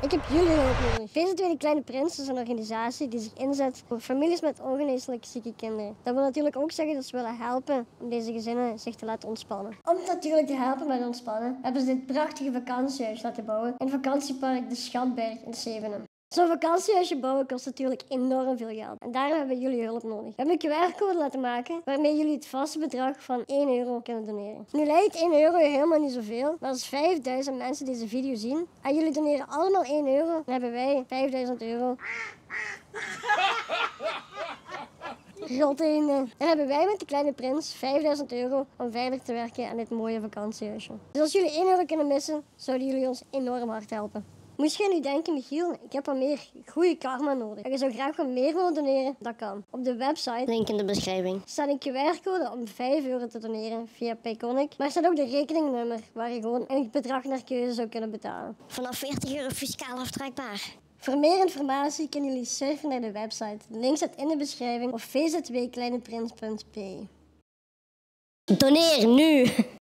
Ik heb jullie hulp nodig. VZ2 De Kleine Prins is een organisatie die zich inzet voor families met ongeneeslijk zieke kinderen. Dat wil natuurlijk ook zeggen dat ze willen helpen om deze gezinnen zich te laten ontspannen. Om natuurlijk te helpen met ontspannen hebben ze dit prachtige vakantiehuis laten bouwen in vakantiepark De Schatberg in Zevenum. Zo'n vakantiehuisje bouwen kost natuurlijk enorm veel geld. En daarom hebben we jullie hulp nodig. We hebben een QR-code laten maken waarmee jullie het vaste bedrag van 1 euro kunnen doneren. Nu lijkt 1 euro helemaal niet zoveel, maar als 5000 mensen deze video zien en jullie doneren allemaal 1 euro, dan hebben wij 5000 euro. Rottenen. Dan hebben wij met De Kleine Prins 5000 euro om verder te werken aan dit mooie vakantiehuisje. Dus als jullie 1 euro kunnen missen, zouden jullie ons enorm hard helpen. Moest je nu denken, Michiel, ik heb wat meer goede karma nodig. En je zou graag wat meer willen doneren, dat kan. Op de website, Link in de beschrijving, staat een QR-code om 5 euro te doneren via Payconic. Maar er staat ook de rekeningnummer waar je gewoon een bedrag naar keuze zou kunnen betalen. vanaf 40 euro fiscaal aftrekbaar. Voor meer informatie kunnen jullie surfen naar de website. De link staat in de beschrijving of vzwkleineprins.be. Doneer nu!